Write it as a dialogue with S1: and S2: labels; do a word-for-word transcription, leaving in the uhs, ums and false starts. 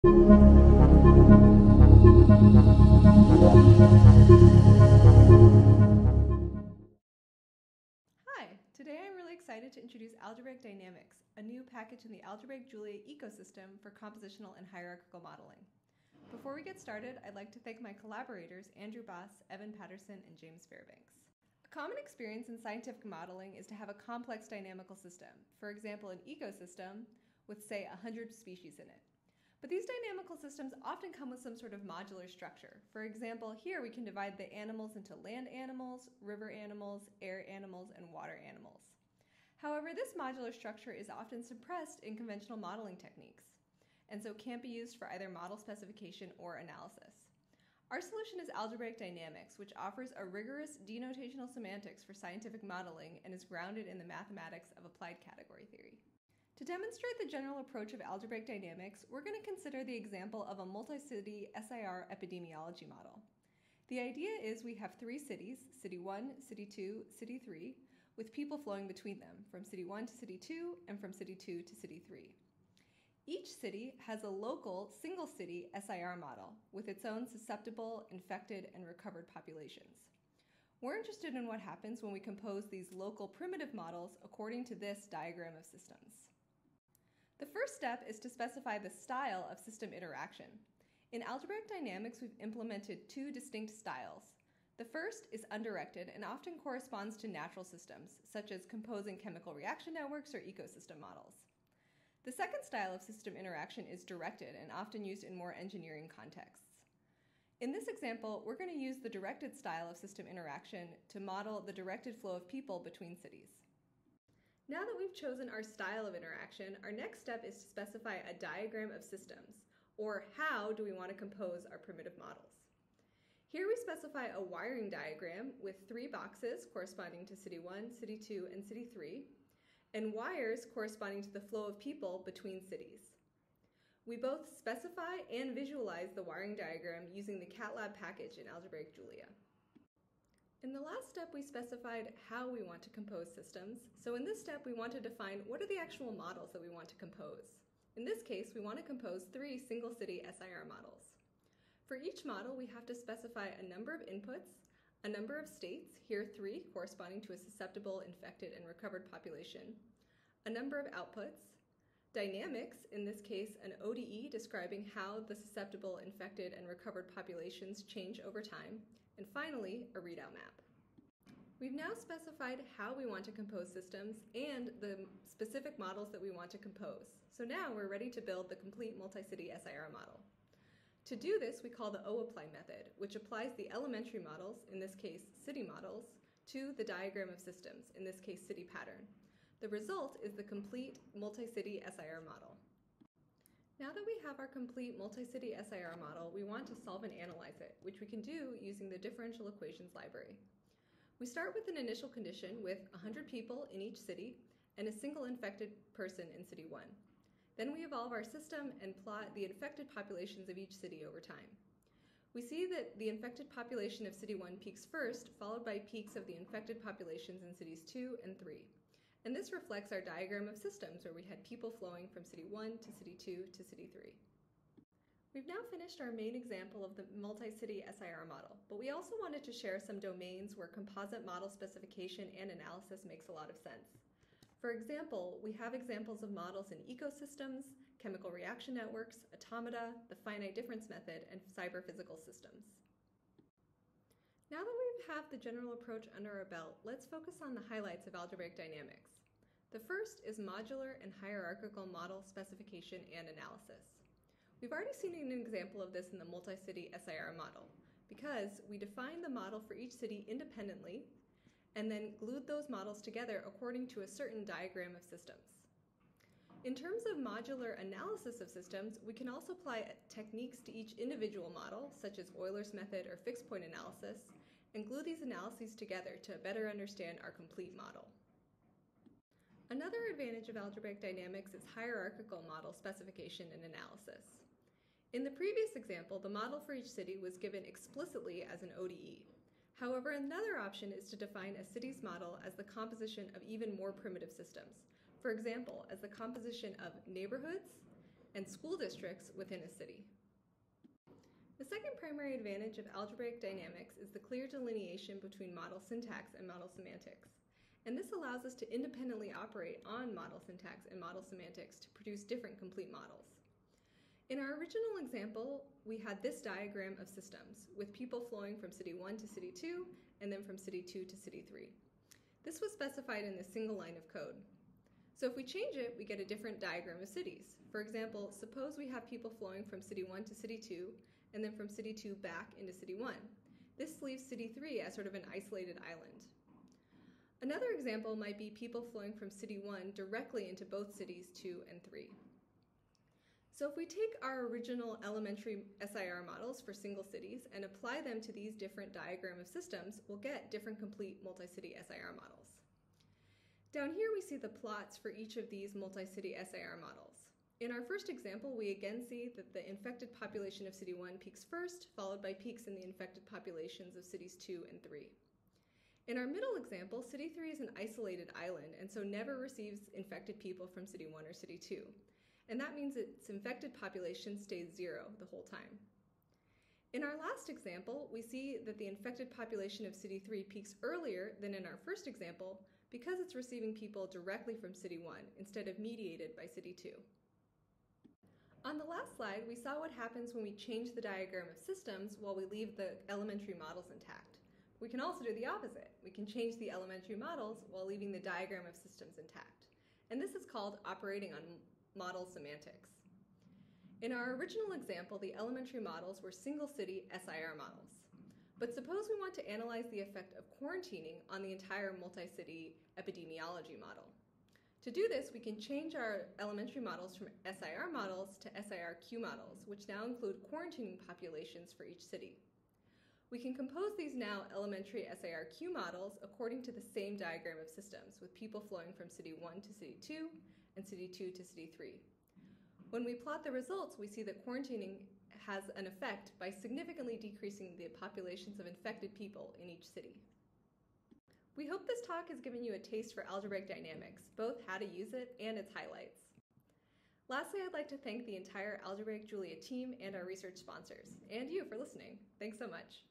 S1: Hi, today I'm really excited to introduce AlgebraicDynamics, a new package in the AlgebraicJulia ecosystem for compositional and hierarchical modeling. Before we get started, I'd like to thank my collaborators Andrew Boss, Evan Patterson, and James Fairbanks. A common experience in scientific modeling is to have a complex dynamical system, for example an ecosystem with say one hundred species in it. But these dynamical systems often come with some sort of modular structure. For example, here we can divide the animals into land animals, river animals, air animals, and water animals. However, this modular structure is often suppressed in conventional modeling techniques, and so can't be used for either model specification or analysis. Our solution is AlgebraicDynamics, which offers a rigorous denotational semantics for scientific modeling and is grounded in the mathematics of applied category theory. To demonstrate the general approach of AlgebraicDynamics, we're going to consider the example of a multi-city S I R epidemiology model. The idea is we have three cities, City one, City two, City three, with people flowing between them, from City one to City two and from City two to City three. Each city has a local single-city S I R model with its own susceptible, infected, and recovered populations. We're interested in what happens when we compose these local primitive models according to this diagram of systems. The first step is to specify the style of system interaction. In AlgebraicDynamics, we've implemented two distinct styles. The first is undirected and often corresponds to natural systems, such as composing chemical reaction networks or ecosystem models. The second style of system interaction is directed and often used in more engineering contexts. In this example, we're going to use the directed style of system interaction to model the directed flow of people between cities. Now that we've chosen our style of interaction, our next step is to specify a diagram of systems, or how do we want to compose our primitive models. Here we specify a wiring diagram with three boxes corresponding to City one, City two, and City three, and wires corresponding to the flow of people between cities. We both specify and visualize the wiring diagram using the CATLab package in AlgebraicJulia. In the last step, we specified how we want to compose systems. So in this step, we want to define what are the actual models that we want to compose. In this case, we want to compose three single-city S I R models. For each model, we have to specify a number of inputs, a number of states, here three, corresponding to a susceptible, infected, and recovered population, a number of outputs, dynamics, in this case an O D E describing how the susceptible, infected, and recovered populations change over time, and finally, a readout map. We've now specified how we want to compose systems and the specific models that we want to compose. So now we're ready to build the complete multi-city S I R model. To do this, we call the O-apply method, which applies the elementary models, in this case city models, to the diagram of systems, in this case city pattern. The result is the complete multi-city S I R model. Now that we have our complete multi-city S I R model, we want to solve and analyze it, which we can do using the differential equations library. We start with an initial condition with one hundred people in each city and a single infected person in City one. Then we evolve our system and plot the infected populations of each city over time. We see that the infected population of City one peaks first, followed by peaks of the infected populations in Cities two and three. And this reflects our diagram of systems where we had people flowing from City one to City two to City three. We've now finished our main example of the multi-city S I R model, but we also wanted to share some domains where composite model specification and analysis makes a lot of sense. For example, we have examples of models in ecosystems, chemical reaction networks, automata, the finite difference method, and cyber-physical systems. Now that we have the general approach under our belt, let's focus on the highlights of AlgebraicDynamics. The first is modular and hierarchical model specification and analysis. We've already seen an example of this in the multi-city S I R model, because we defined the model for each city independently and then glued those models together according to a certain diagram of systems. In terms of modular analysis of systems, we can also apply techniques to each individual model, such as Euler's method or fixed point analysis, and glue these analyses together to better understand our complete model. Another advantage of AlgebraicDynamics is hierarchical model specification and analysis. In the previous example, the model for each city was given explicitly as an O D E. However, another option is to define a city's model as the composition of even more primitive systems. For example, as the composition of neighborhoods, and school districts within a city. The second primary advantage of algebraic dynamics is the clear delineation between model syntax and model semantics. And this allows us to independently operate on model syntax and model semantics to produce different complete models. In our original example, we had this diagram of systems, with people flowing from city one to city two, and then from city two to city three. This was specified in this single line of code. So if we change it, we get a different diagram of cities. For example, suppose we have people flowing from city one to city two, and then from city two back into city one. This leaves city three as sort of an isolated island. Another example might be people flowing from city one directly into both cities two and three. So if we take our original elementary S I R models for single cities and apply them to these different diagram of systems, we'll get different complete multi-city S I R models. Down here we see the plots for each of these multi-city S I R models. In our first example, we again see that the infected population of city one peaks first, followed by peaks in the infected populations of cities two and three. In our middle example, city three is an isolated island and so never receives infected people from city one or city two. And that means its infected population stays zero the whole time. In our last example, we see that the infected population of city three peaks earlier than in our first example because it's receiving people directly from city one instead of mediated by city two. On the last slide, we saw what happens when we change the diagram of systems while we leave the elementary models intact. We can also do the opposite. We can change the elementary models while leaving the diagram of systems intact. And this is called operating on model semantics. In our original example, the elementary models were single-city S I R models. But suppose we want to analyze the effect of quarantining on the entire multi-city epidemiology model. To do this, we can change our elementary models from S I R models to S I R Q models, which now include quarantining populations for each city. We can compose these now elementary S I R Q models according to the same diagram of systems, with people flowing from city one to city two and city two to city three. When we plot the results, we see that quarantining has an effect by significantly decreasing the populations of infected people in each city. We hope this talk has given you a taste for algebraic dynamics, both how to use it and its highlights. Lastly, I'd like to thank the entire AlgebraicJulia team and our research sponsors, and you for listening. Thanks so much.